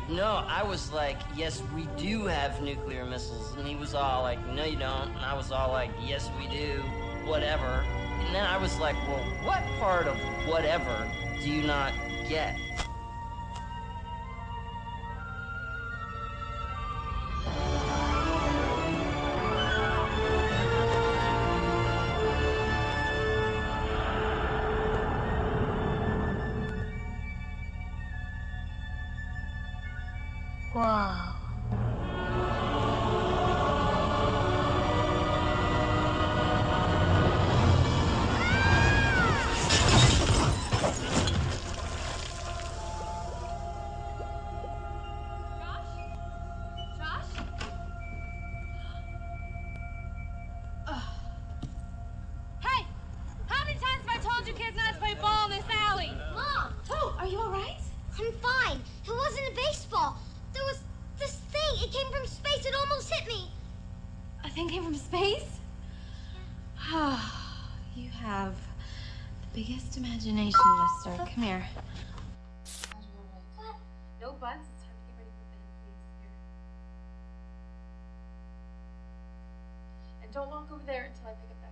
No, I was like, yes, we do have nuclear missiles. And he was all like, no, you don't. And I was all like, yes, we do. Whatever. And then I was like, well, what part of whatever do you not get? Wow. I'm fine. It wasn't a baseball. There was this thing. It came from space. It almost hit me. A thing came from space? You have the biggest imagination, mister. Come here. What? No buts. It's time to get ready for bed, please. Here. And don't walk over there until I pick up that.